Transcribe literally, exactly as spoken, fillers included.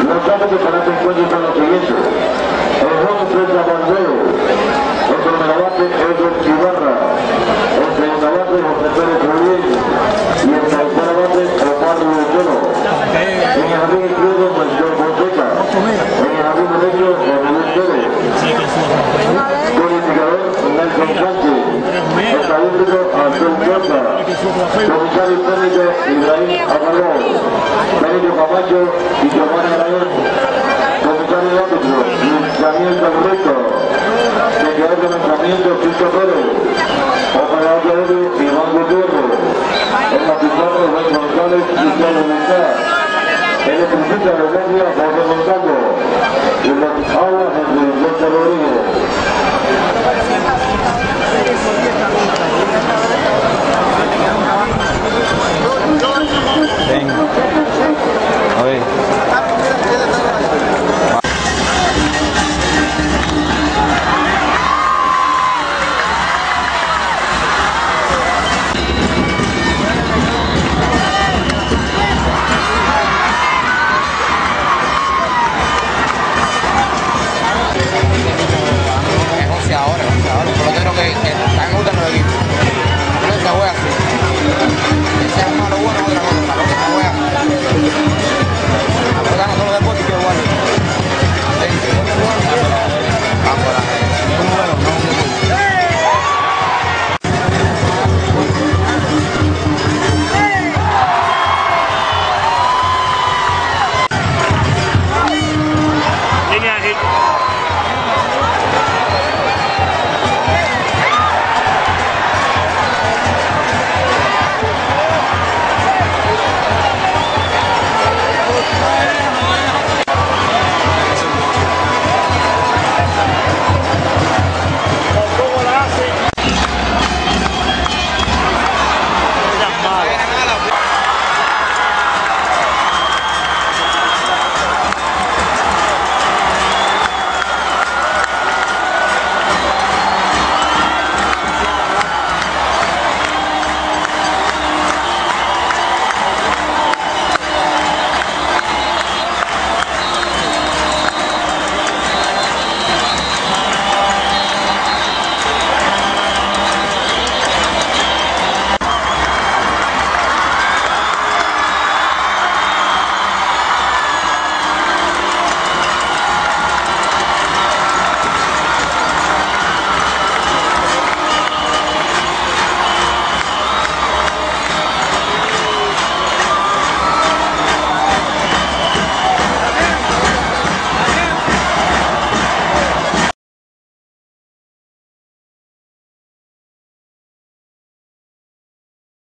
Los árbitros para este encuentro son los siguientes. El juez César Bandeo. El primer bate Edwin Ibarra. El segundo bate José Pérez Julián. Y el tercer bate Omar Lucero. En el jardín izquierdo, Melchor Fonseca. En el jardín derecho, Manuel Pérez. Codificador, Nelson Sánchez. Estadístico, Abdul Sosa. Comisario técnico, Ibrahim Amaró. Benito Camacho y Giovanni Aragón. Comisario de árbitro, Luis Daniel Carreto. Secretario de Lanzamiento, Cristo Pérez. Operador de aéreo, Iván Gutiérrez. El capitán, Rubén González, Cristiano Mendoza. El electricista de Grecia, José Montalvo. Y los aguas, Henry Vicente Rodríguez. Venga. A ver.